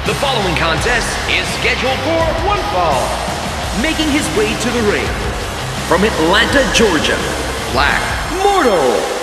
The following contest is scheduled for one fall. Making his way to the ring, from Atlanta, Georgia, Black Mortal.